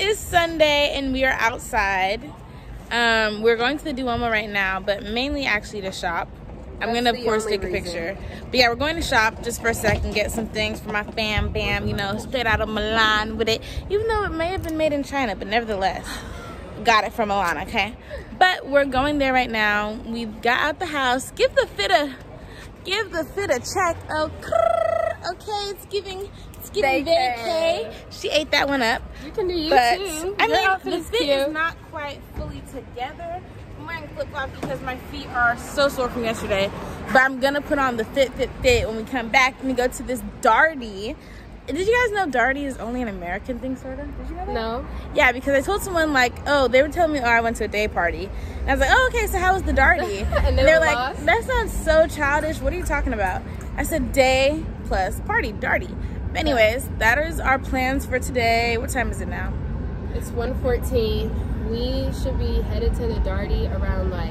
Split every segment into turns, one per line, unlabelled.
is Sunday and we are outside. We're going to the Duomo right now, but mainly actually to shop. I'm gonna of course take a picture. But yeah, we're going to shop just for a second, get some things for my fam bam, you know, straight out of Milan with it. Even though it may have been made in China, but nevertheless, got it from Milan, okay? But we're going there right now. We got out the house. Give the fit a check. Oh, okay, it's giving vacay. She ate that one up.
You can do you too.
I mean, the fit is not quite fully together. I'm wearing flip-flops because my feet are so sore from yesterday. But I'm gonna put on the fit when we come back and we go to this Darty. Did you guys know Darty is only an American thing, sort of? Did you know that?
No.
Yeah, because I told someone, like, oh, they were telling me, oh, I went to a day party. And I was like, oh, okay, so how was the Darty?
And
they're like, lost? That sounds so childish. What are you talking about? I said, day plus party, Darty. But anyways, that is our plans for today. What time is it now?
It's 1:14. We should be headed to the Darty around, like,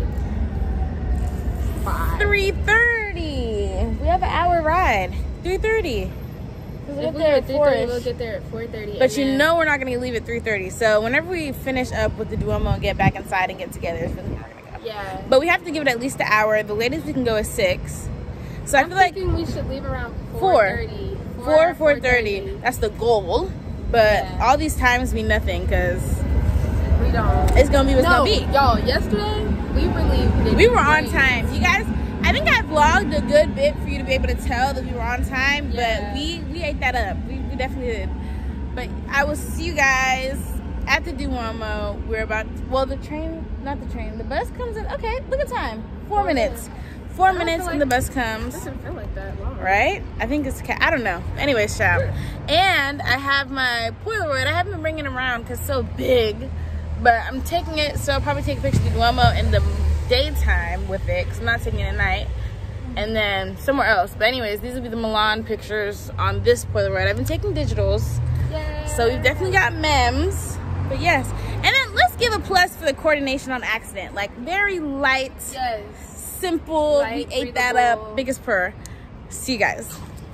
5.
3:30. We have an hour ride. 3:30.
If we get 3:30, we'll get there at 4:30.
But you know we're not going to leave at 3:30. So whenever we finish up with the Duomo and get back inside and get together, it's really not going to go.
Yeah.
But we have to give it at least an hour. The latest we can go is 6. So I feel like
we should leave around
4:30. 4:30. That's the goal. But all these times mean nothing because
we don't.
It's going to be what's going to be.
Y'all, yesterday
we were on time. You guys, I think I vlogged a good bit for you to be able to tell that we were on time, but we ate that up. We definitely did. But I will see you guys at the Duomo. We're about, well, the bus comes in. Okay, look at time. 4 minutes. 4 minutes and the bus comes.
It doesn't feel like that long.
Right? I think it's, I don't know. Anyways, child. And I have my Polaroid. I haven't been bringing it around because it's so big. But I'm taking it, so I'll probably take a picture of the Duomo in the daytime with it because I'm not taking it at night. And then somewhere else. But anyways, these will be the Milan pictures on this Polaroid. I've been taking digitals.
Yay.
So we've definitely got memes. But yes. And then let's give a plus for the coordination on accident. Like very light.
Yes.
Simple.
Light,
we ate that up. Biggest purr. See you guys.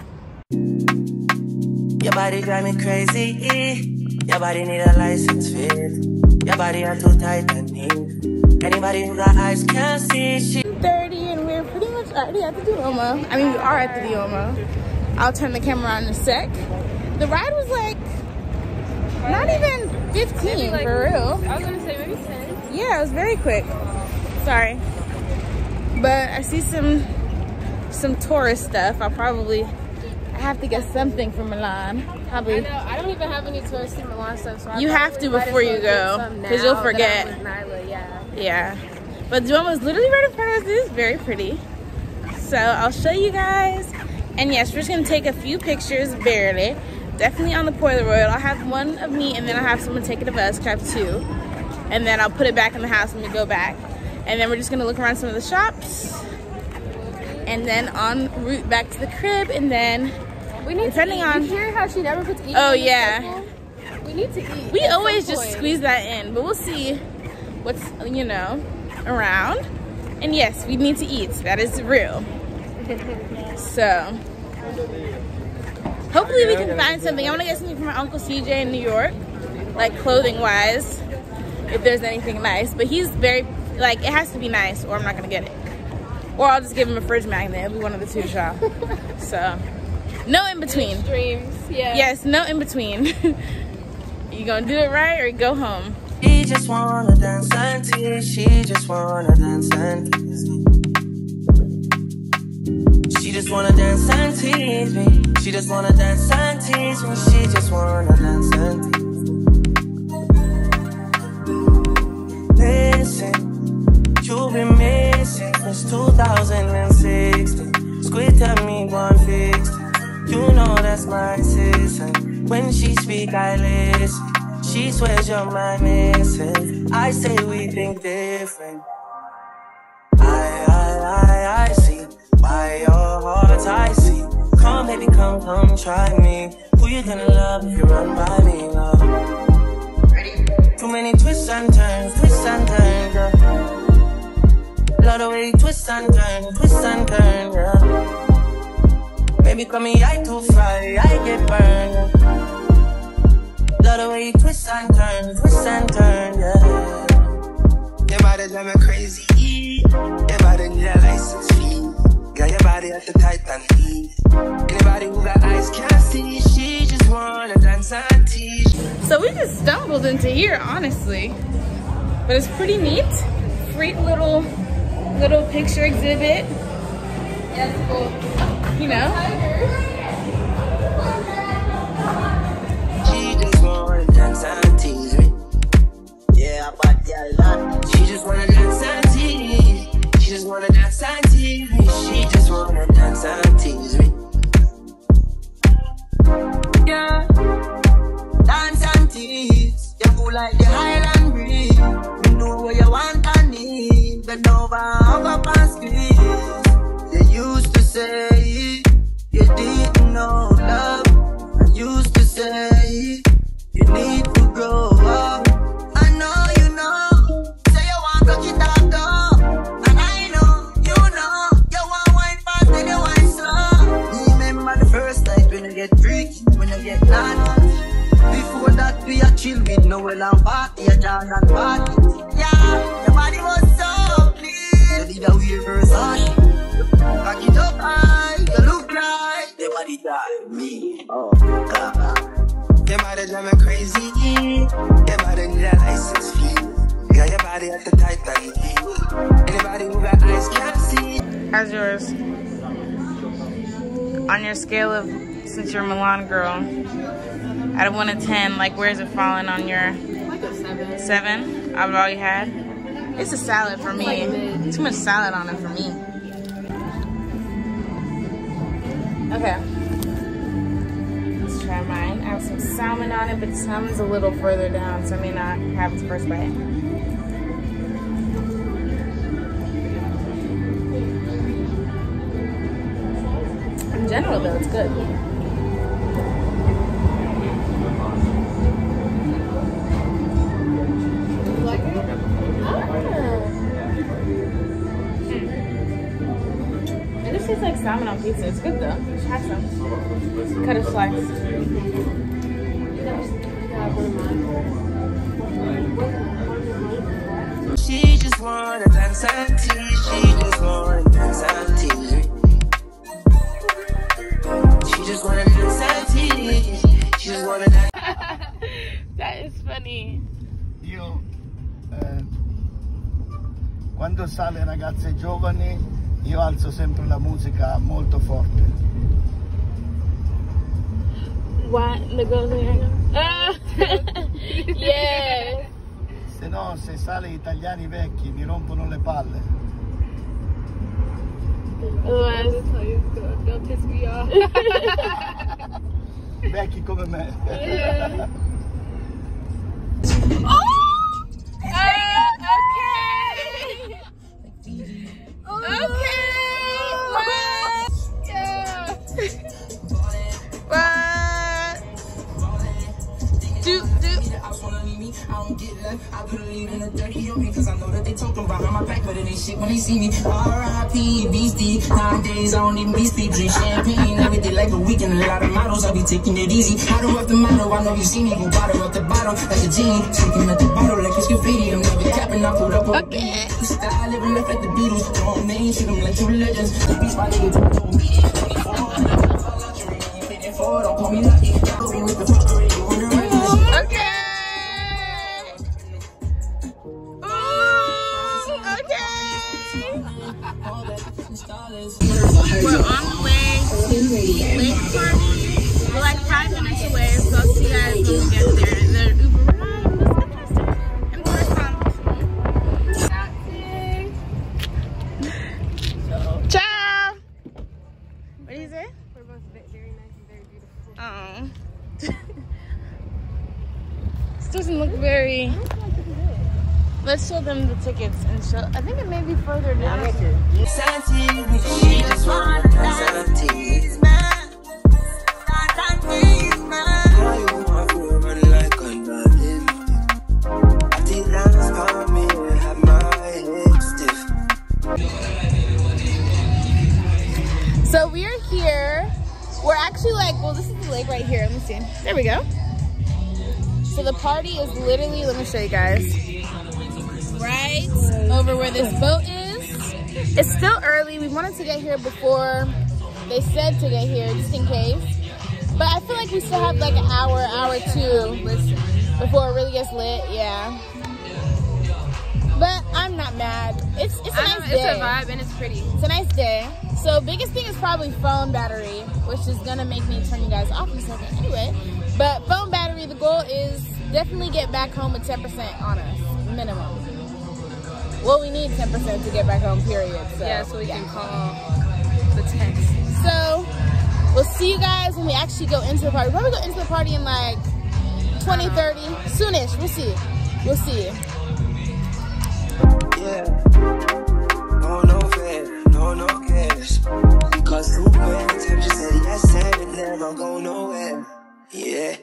Your body drive me crazy. Your body need a license fit. Your body are too tight and neat. Anybody who got eyes can't see shit.
30 and we're pretty much already at the Duomo. I mean, we are at the Duomo. I'll turn the camera on in a sec. The ride was like not even 15 like, for real.
I was gonna say maybe 10.
Yeah, it was very quick. Sorry. But I see some tourist stuff. I have to get something from Milan. Probably.
I know. I don't even have any tourist in Milan stuff. So
you have to before you go, because you'll forget. Yeah. But Duomo is literally right in front of us. It is very pretty. So I'll show you guys. And yes, we're just gonna take a few pictures, barely. Definitely on the Polaroid. I'll have one of me, and then I'll have someone take it of us. 'Cause I have 2. And then I'll put it back in the house when we go back. And then we're just gonna look around some of the shops. And then en route back to the crib, and then
we need
depending
to eat.
on.
You hear how she never puts eating?
Oh yeah.
We need to eat.
We always just squeeze that in, but we'll see what's around. And yes, we need to eat. That is real. So hopefully we can find something. I want to get something from my Uncle CJ in New York, like clothing wise, if there's anything nice. But he's very like, it has to be nice, or I'm not gonna get it. Or I'll just give him a fridge magnet. It'll be one of the two, child. So, no in between.
Extremes, yeah.
Yes, no in between. You gonna do it right or go home?
She just wanna dance and tease. She just wanna dance and tease me. She just wanna dance and tease me. She just wanna dance and tease me. She just wanna dance and tease me. Listen, you've been missing since 2016. Squid tell me one fix. You know that's my sister. When she speak, I listen. She swears you're my missing. I say we think different. I see by your heart. I see. Come, baby, come, try me. Who you gonna love if you run by me, love? Ready? Too many twists and turns, girl. Love the way you twist and turn, girl. Baby, call me, I too fry, I get burned. Love the way you twist and turn, yeah. Your body drive me crazy. Your body need a license fee. Got your body at the Titan heat. Anybody who got eyes can't see. She just wanna dance and teach.
So we just stumbled into here, honestly. But it's pretty neat. Free little picture exhibit.
Yeah, it's cool.
You know?
She just wanna dance and tease me. Yeah, but yeah, lot. She just wanna dance and tease. She just wanna dance and tease me. She just wanna dance and tease me. Yeah, dance and tease. You cool like the Highland breeze. You know what you want and need. Bend over, hug up and squeeze. You used to say you didn't know love. I used to say you need to grow up. I know you know. Say you want to get up though. And I know, you want wine fast and you wine slow. Remember the first night when you get freaky, when you get naughty. Before that we are chill with Noel and party, a dance and party. Yeah, your body was so clean. You did a weird Versace. Back it up high, you look like your body drive me. Oh God. Your body drive me crazy. Your body need a license fee. You got your body at the Titan heat. Anybody who got eyes can't see.
How's yours? On your scale of, since you're a Milan girl, out of 1 to 10, like where's it falling on your?
Like a 7.
7? I've already had. It's a salad for me. Too much salad on it for me. Okay. Let's try mine. I have some salmon on it, but the salmon's a little further down, so I may not have its first bite. In general, though, it's good. It tastes like salmon on pizza. It's good though. You should have some. Cut a slice.
She just wanna dance and tease. She just wanna dance and tease. She just wanna dance and tease. She just wanna dance.
That is funny.
Io quando sale ragazze giovani io alzo sempre la musica molto forte.
What? The girls in here? Yes.
Se no, se sale italiani vecchi mi rompono le palle.
Don't piss me off.
Vecchi come me.
Yeah.
I put a lead in the dirty on me cause I know that they talking behind my back, but it ain't shit when they see me. R.I.P. Beastie. Nowadays I don't even be speed, drink champagne every day like a weekend. A lot of models, I be taking it easy. Bottle up the motto, I know you see me. Go bottle up the bottle like a genie. Drinking at the bottle like it's graffiti. I'm never capping, I pulled up on okay. Style living life like the Beatles. Don't name, treat them like two legends. The beast my nigga told me. Don't call me lucky. With the fucker, you wanna run.
Okay. We're on the way to Lake Party. We're like 5 minutes away, so I'll see you guys when we get there. The Uber ride was interesting and personal. Ciao! What did you say?
We're both very nice and very beautiful.
Oh. This doesn't look very... Let's show them the tickets and show. I think it may be further down.
She just wanna dance and tease, man. Dance and tease, man. How you want to run like a nothing? I think that's for me to have my hips stiff.
So we're here. We're actually like, well, this is the lake right here. Let me see. There we go. So the party is literally, let me show you guys, right over where this boat is. It's still early. We wanted to get here before they said to get here, just in case. But I feel like we still have like an hour, hour two before it really gets lit. Yeah. But I'm not mad. It's a nice day.
It's a vibe and it's pretty.
It's a nice day. So biggest thing is probably phone battery, which is gonna make me turn you guys off in a second anyway. But phone battery, the goal is definitely get back home with 10% on us, minimum. Well, we need 10% to get back home, period. So,
yeah, so we can call the text.
So we'll see you guys when we actually go into the party. We'll probably go into the party in like 20, 30, soonish. We'll see. We'll see.
Yeah. No fear, no cares. Cause who went? Temperature said yes and it never go nowhere. Yeah.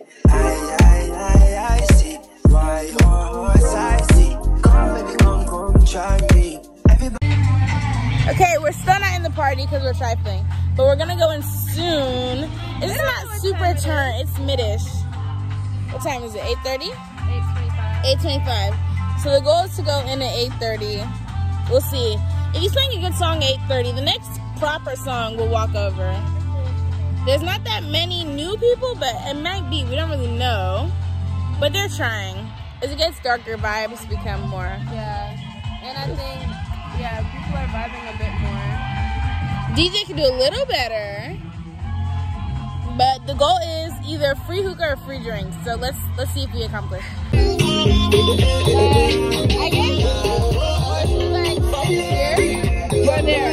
I see why your heart's icy. Come baby, come try me. Everybody.
Okay, we're still not in the party because we're trifling, but we're gonna go in soon. It's not super turn, it's mid-ish. What time is it? 8:30?
8:25.
8:25. So the goal is to go in at 8:30. We'll see. If you sing a good song 8:30, the next proper song we'll walk over. There's not that many new people, but it might be. We don't really know. But they're trying. As it gets darker, vibes become more.
Yeah. And I think, yeah, people are vibing a bit more.
DJ can do a little better. But the goal is either free hookah or free drinks. So let's see if we accomplish. I guess like here or there.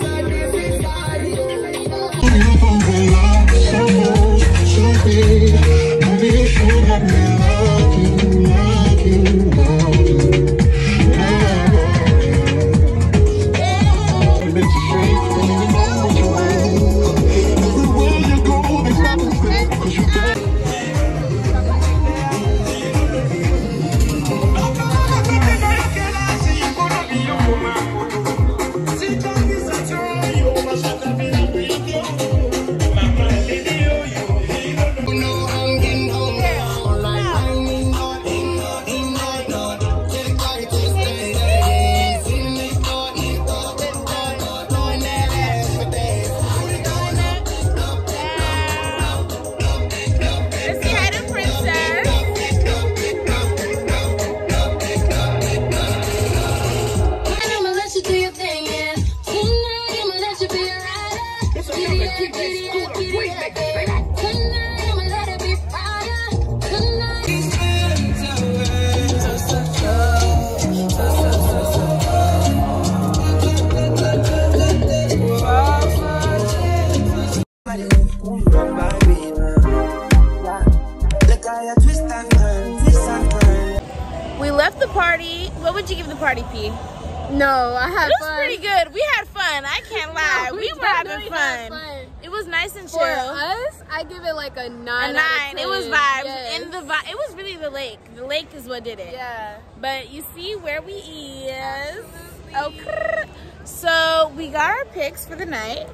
We left the party. What would you give the party, P?
No, I had fun.
It was pretty good. We had fun. I can't lie.
No,
we were having
had
fun. It was nice and chill.
For us, I give it like a 9
A 9.
out of 10.
It was vibes.
Yes.
And it was really the lake. The lake is what did it.
Yeah.
But you see where we is. Okay. So we got our picks for the night.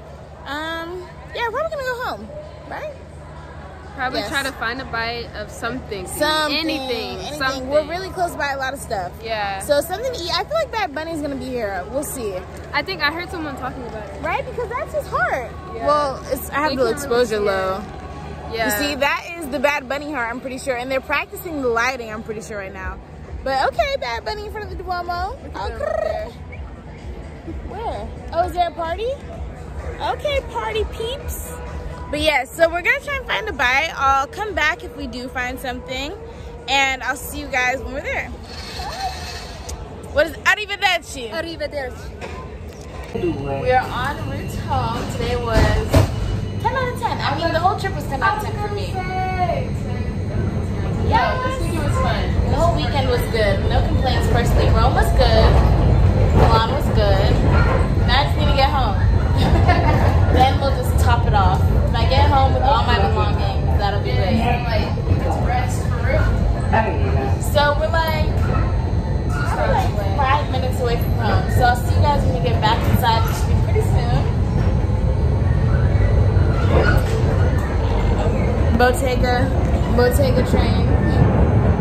Yeah, we're probably gonna go home, right?
Probably
Yes.
try to find a bite of something.
Anything.
Something.
We're really close by a lot of stuff.
Yeah.
So something to eat. I feel like Bad Bunny's gonna be here. We'll see.
I think I heard someone talking about it.
Right? Because that's his heart.
Yeah.
Well, I have the exposure low.
Yeah.
You see, that is the Bad Bunny heart, I'm pretty sure. And they're practicing the lighting, I'm pretty sure, right now. But okay, Bad Bunny in front of the Duomo. Okay. Where? Oh, is there a party? Okay, party peeps. But yeah, so we're gonna try and find a bite. I'll come back if we do find something. And I'll see you guys when we're there. What is arrivederci?
Arrivederci.
We are en route home. Today was 10 out of 10. I mean, the whole trip was 10 out of 10 for me. Yeah, this weekend was fun. The whole weekend was good. No complaints personally. Rome was good. Milan was good. Now I just need to get home. Then we'll just top it off. If I get home with all my belongings, that'll be great. So we're like 5 minutes away from home. So I'll see you guys when we get back inside, which should be pretty soon. Bottega train.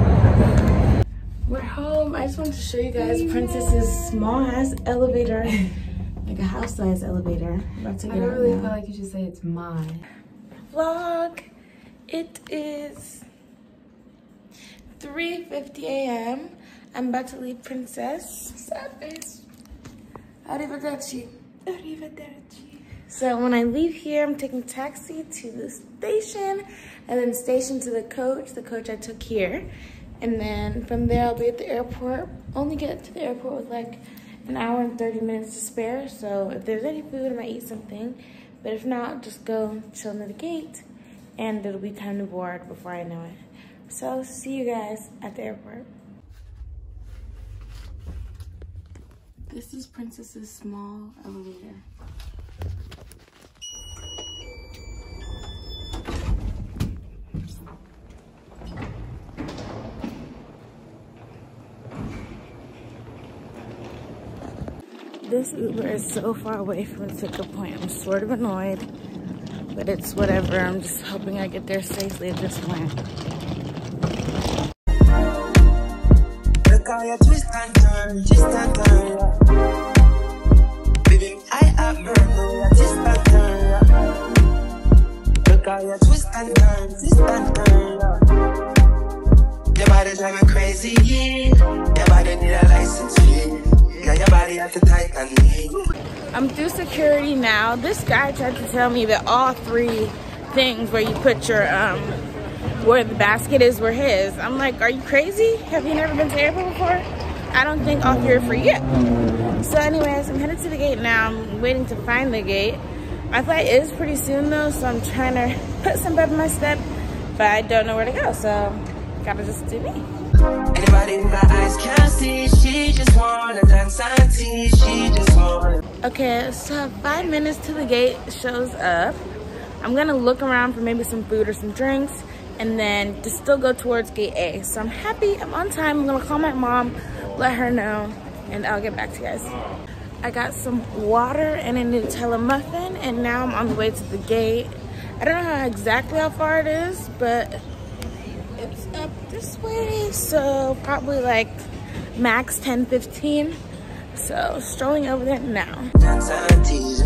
We're home. I just wanted to show you guys Princess's small ass elevator, like a house size elevator. I'm about to get
I don't
out
really
now.
feel like you should say it's mine.
Vlog. It is 3:50 a.m. I'm about to leave Princess. Sad face. Arrivederci. Arrivederci. So when I leave here, I'm taking taxi to the station, and then station to the coach I took here. And then from there, I'll be at the airport. Only get to the airport with like an hour and 30 minutes to spare. So if there's any food, I might eat something. But if not, just go chill near the gate, and it'll be time to board before I know it. So see you guys at the airport. This is Princess's small elevator. This Uber is so far away from the pickup point. I'm sort of annoyed, but it's whatever. I'm just hoping I get there safely at this point.
Look how you twist and turn, baby, I have you twist and turn. Look how you twist and turn, Your body drive me crazy, Your body need a license fee. Got your body at the tight and me.
I'm through security now. This guy tried to tell me that all three things where you put your where the basket is were his. I'm like, are you crazy? Have you never been to the airport before? I don't think all three are for you. So anyways, I'm headed to the gate now. I'm waiting to find the gate. My flight is pretty soon though, so I'm trying to put some pep in my step, but I don't know where to go, so gotta just do me.
Anybody who got eyes can't see, she just wanna dance and tease, she just wanna.
Okay, so 5 minutes to the gate shows up. I'm gonna look around for maybe some food or some drinks, and then to still go towards gate A. So I'm happy, I'm on time. I'm gonna call my mom, let her know, and I'll get back to you guys. I got some water and a Nutella muffin, and now I'm on the way to the gate. I don't know exactly how far it is, but it's up this way, so probably like max 10-15. So strolling over there now.
Dance and tease.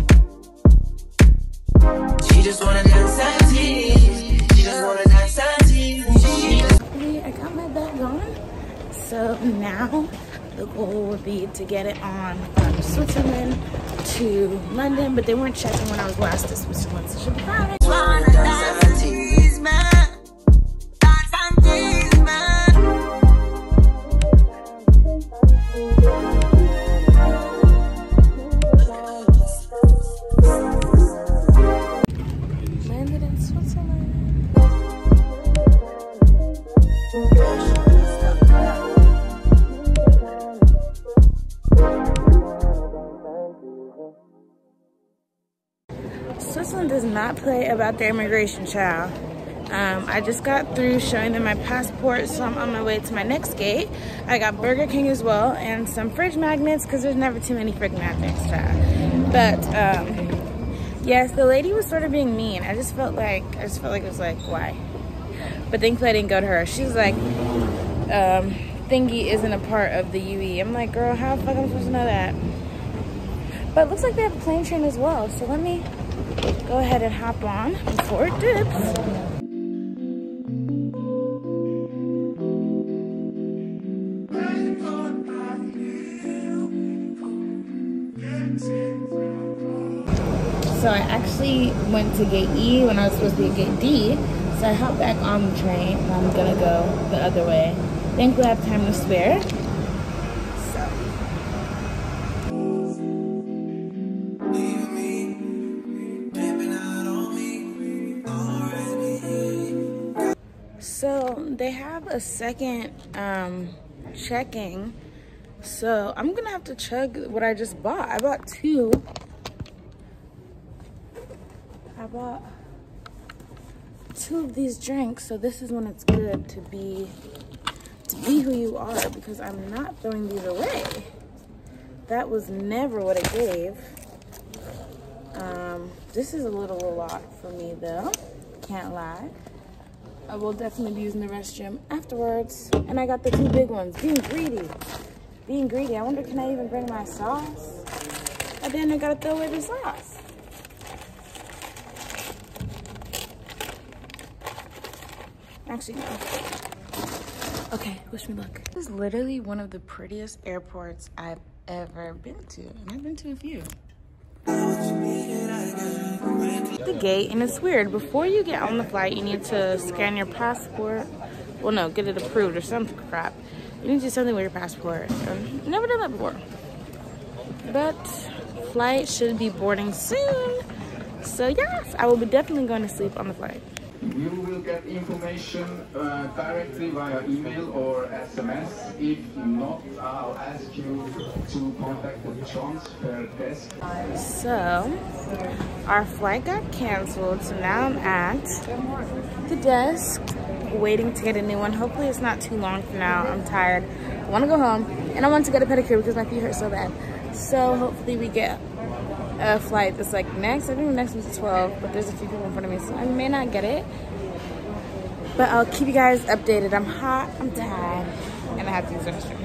She just wanna dance and tease. She just wanna dance and tease.
I got my bag on, so now the goal would be to get it on from Switzerland to London, but they weren't checking when I was last to Switzerland, so it should be fine.
Dance and tease, man. Dance and tease, man.
Landed in Switzerland. Switzerland does not play about their immigration, child. I just got through showing them my passport, so I'm on my way to my next gate. I got Burger King as well and some fridge magnets because there's never too many fridge magnets, child. But yes, the lady was sort of being mean. I just felt like it was like, why? But thankfully I didn't go to her. She was like, thingy isn't a part of the UE. I'm like, girl, how the fuck am I supposed to know that? But it looks like they have a plane train as well, so let me go ahead and hop on before it dips. So I actually went to gate E when I was supposed to be at gate D. So I hopped back on the train and I'm gonna go the other way. Thankfully I have time to spare. So they have a second checking. So I'm gonna have to chug what I just bought. I bought two. I bought two of these drinks, so this is when it's good to be who you are, because I'm not throwing these away. That was never what it gave. This is a lot for me though, can't lie. I will definitely be using the restroom afterwards. And I got the 2 big ones. Being greedy. Being greedy. I wonder, can I even bring my sauce? And then I gotta throw away the sauce. Actually, no. Okay, wish me luck. This is literally one of the prettiest airports I've ever been to. And I've been to a few. The gate, and it's weird. Before you get on the flight, you need to scan your passport. Well, no, get it approved or some crap. You need to do something with your passport. I've never done that before. But flight should be boarding soon. So yes, I will be definitely going to sleep on the flight.
You will get information directly via email or SMS. If not, I'll ask you to contact the transfer desk.
So, our flight got canceled, so now I'm at the desk waiting to get a new one. Hopefully it's not too long from now. I'm tired. I want to go home, and I want to get a pedicure because my feet hurt so bad. So hopefully we get a flight that's like next. I think the next one's 12, but there's a few people in front of me, so I may not get it. But I'll keep you guys updated. I'm hot, I'm tired, and I have to use the restroom.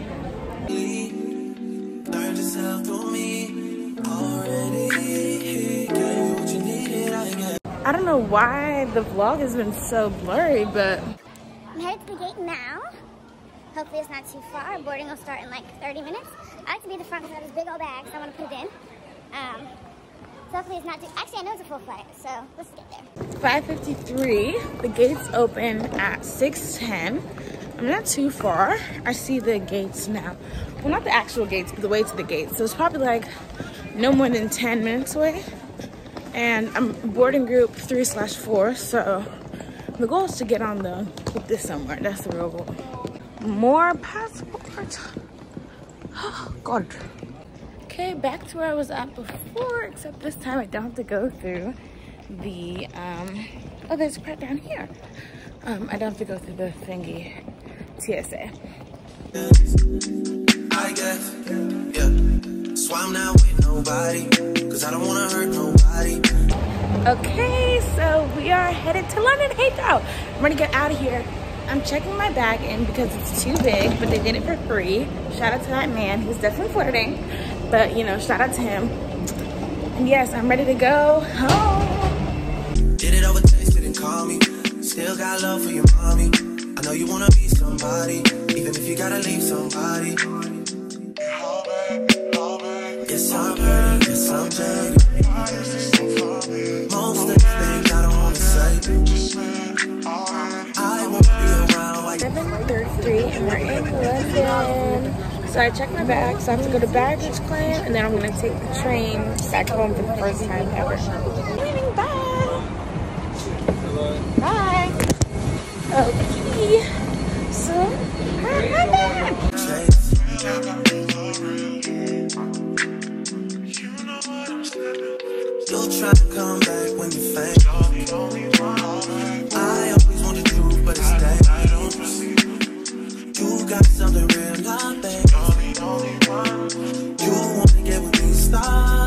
I don't know why the vlog has been so blurry, but
I'm headed to the gate now. Hopefully it's not too far. Boarding will start in like 30 minutes. I like to be in the front because I have this big old bag, so I want to put it in. So hopefully it's not too... Actually, I know it's a full flight, so let's get there.
5:53. The gates open at 6:10. I'm not too far. I see the gates now. Well, not the actual gates, but the way to the gates. So it's probably like no more than 10 minutes away. And I'm boarding group 3/4, so the goal is to get on the put this somewhere. That's the real goal. More passports. Oh, God. Okay, back to where I was at before, except this time I don't have to go through the, oh, there's a part down here. I don't have to go through the thingy TSA.
I guess, yeah. So I'm not with nobody, cause I don't wanna hurt nobody.
Okay, so we are headed to London Heathrow. I'm gonna get out of here. I'm checking my bag in because it's too big, but they did it for free. Shout out to that man, he's definitely flirting. But, you know, shout out to him. And yes, I'm ready to go home.
Did it over text, didn't call me. Still got love for your mommy. I know you wanna be somebody, even if you gotta leave somebody. Yes, I'm hurting, yes, I'm jaded. Most of the things I don't wanna say. I won't be around like
7:33 and we're in London. So I checked my bag, so I have to go to baggage claim, and then I'm gonna take the train back home for the first time ever. Leaving, bye. Bye. Okay. So, I'm back.
you'll try to come back when you faint. I always want the truth, but it's dangerous. You got something real, not bad. You wanna get with me, stop.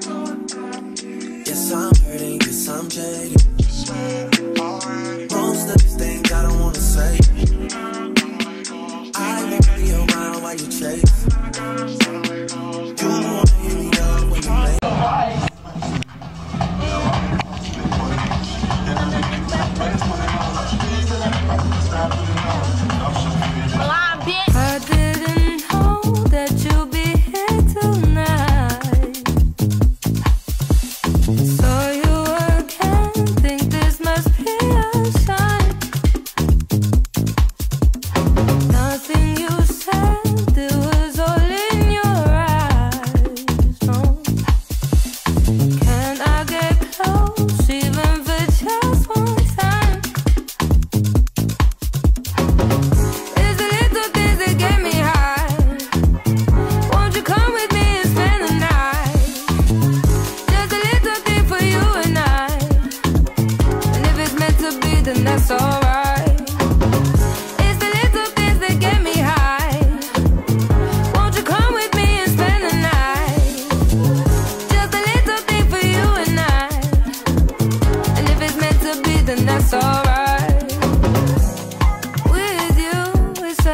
Yes, I'm hurting, yes, I'm jaded. Most of these things I don't wanna say.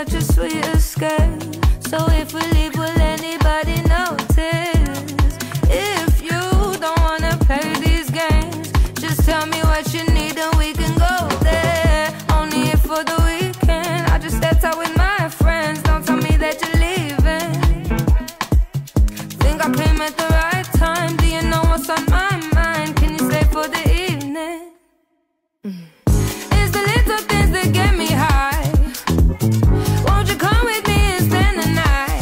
such a sweet escape. So if we leave, will anybody notice? If you don't wanna play these games, just tell me what you need and we can go there. Only if for the weekend, I just stepped out with my friends. Don't tell me that you're leaving. Think I came at the right time. Do you know what's on my mind? Can you stay for the evening? It's the little things that get me high. Won't you come with me and spend the night?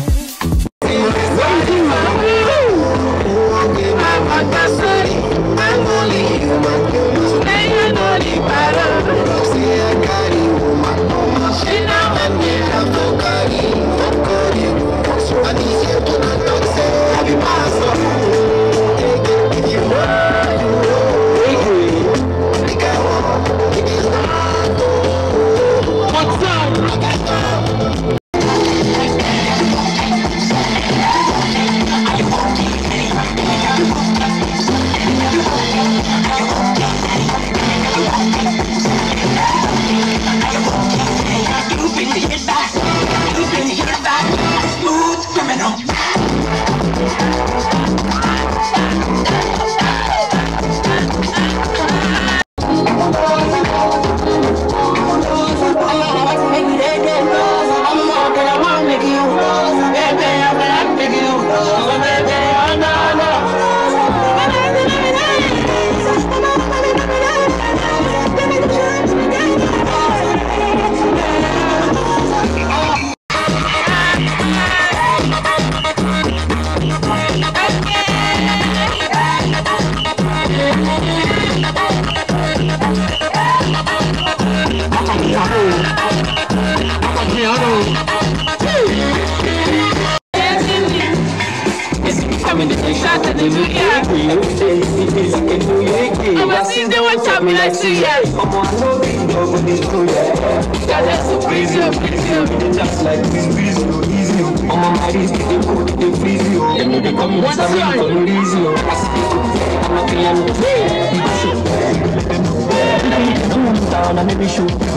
Shoot.